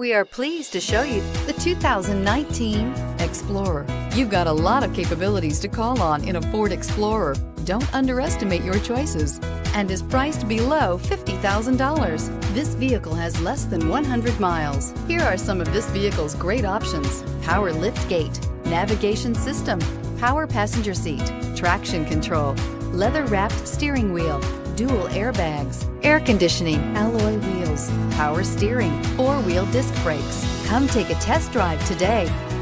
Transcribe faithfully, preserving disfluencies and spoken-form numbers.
We are pleased to show you the two thousand nineteen Explorer. You've got a lot of capabilities to call on in a Ford Explorer. Don't underestimate your choices, and is priced below fifty thousand dollars. This vehicle has less than one hundred miles. Here are some of this vehicle's great options: power lift gate, navigation system, power passenger seat, traction control, leather-wrapped steering wheel, dual airbags, air conditioning, alloy wheels, power steering, four-wheel disc brakes. Come take a test drive today.